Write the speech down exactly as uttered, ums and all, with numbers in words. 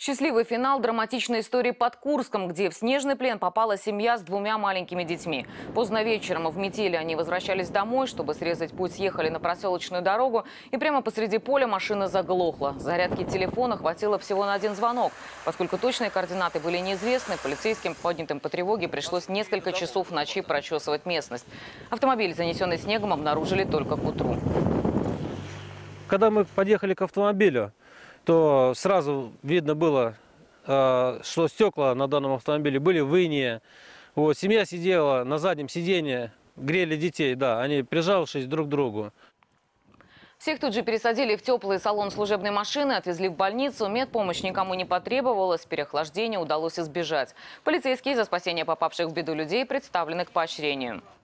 Счастливый финал драматичной истории под Курском, где в снежный плен попала семья с двумя маленькими детьми. Поздно вечером в метели они возвращались домой, чтобы срезать путь, съехали на проселочную дорогу, и прямо посреди поля машина заглохла. Зарядки телефона хватило всего на один звонок. Поскольку точные координаты были неизвестны, полицейским, поднятым по тревоге, пришлось несколько часов в ночи прочесывать местность. Автомобиль, занесенный снегом, обнаружили только к утру. Когда мы подъехали к автомобилю, то сразу видно было, что стекла на данном автомобиле были в инее. Вот, семья сидела на заднем сиденье, грели детей, да, они прижавшись друг к другу. Всех тут же пересадили в теплый салон служебной машины, отвезли в больницу. Медпомощь никому не потребовалась, переохлаждения удалось избежать. Полицейские за спасение попавших в беду людей представлены к поощрению.